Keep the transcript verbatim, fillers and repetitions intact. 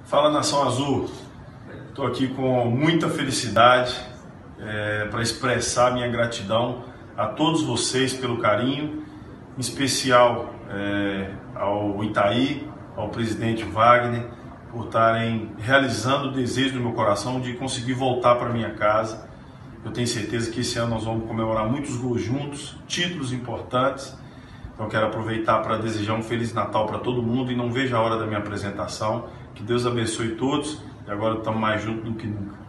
Fala, Nação Azul, estou aqui com muita felicidade é, para expressar minha gratidão a todos vocês pelo carinho, em especial é, ao Itaí, ao presidente Wagner, por estarem realizando o desejo do meu coração de conseguir voltar para minha casa. Eu tenho certeza que esse ano nós vamos comemorar muitos gols juntos, títulos importantes. Então quero aproveitar para desejar um Feliz Natal para todo mundo e não vejo a hora da minha apresentação. Que Deus abençoe todos e agora estamos mais juntos do que nunca.